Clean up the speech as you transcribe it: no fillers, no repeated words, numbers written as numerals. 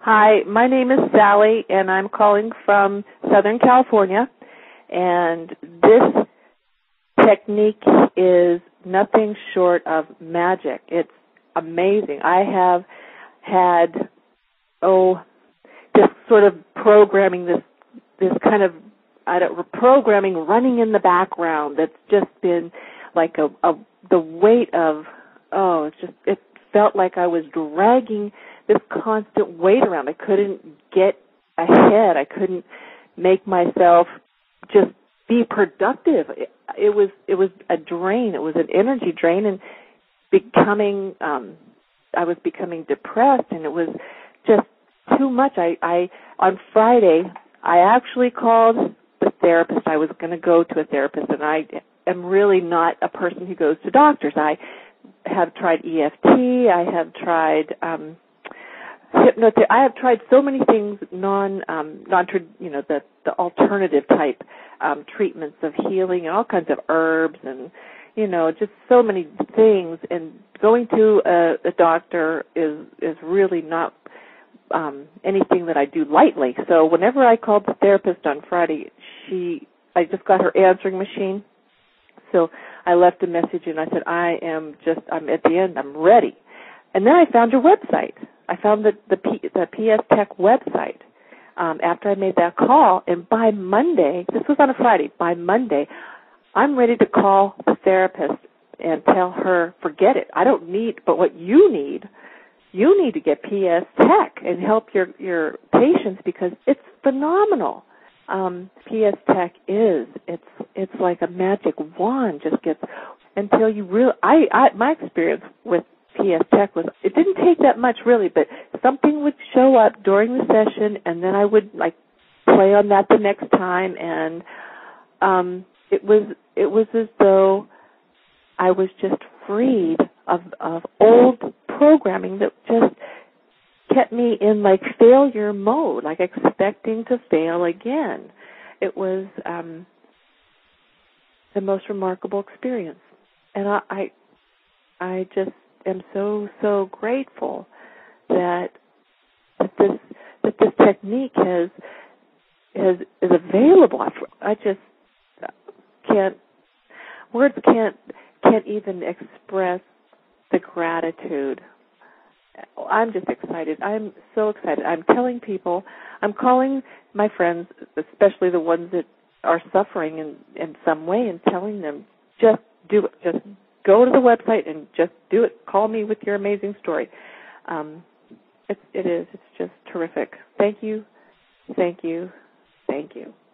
Hi, my name is Sally, and I'm calling from Southern California. And this technique is nothing short of magic. It's amazing. I have had, this sort of programming, this kind of programming running in the background that's just been like the weight of, it felt like I was dragging this constant weight around. I couldn't get ahead. I couldn't make myself just be productive. It was a drain. It was an energy drain, and I was becoming depressed, and it was just too much. On Friday, I actually called the therapist. I was going to go to a therapist, and I am really not a person who goes to doctors. I have tried EFT. I have tried hypnotherapy. I have tried so many things, the alternative type treatments of healing and all kinds of herbs and, just so many things. And going to a doctor is really not anything that I do lightly. So whenever I called the therapist on Friday, I just got her answering machine. So I left a message and I said, I'm at the end, I'm ready. And then I found your website. I found the PS Tech website after I made that call. And by Monday, this was on a Friday, by Monday, I'm ready to call the therapist and tell her, forget it. I don't need, but what you need to get PS Tech and help your patients because it's phenomenal. PS Tech it's like a magic wand, just gets until you really. My experience with PS Tech was it didn't take that much really, but something would show up during the session, and then I would play on that the next time, and it was as though I was just freed of old programming that just kept me in failure mode, expecting to fail again. It was the most remarkable experience, and I just am so grateful that this technique is available. I just words can't even express the gratitude. I'm just excited. I'm so excited. I'm telling people, I'm calling my friends, especially the ones that are suffering in some way, and telling them, just do it. Just go to the website and just do it. Call me with your amazing story. It's just terrific. Thank you. Thank you. Thank you.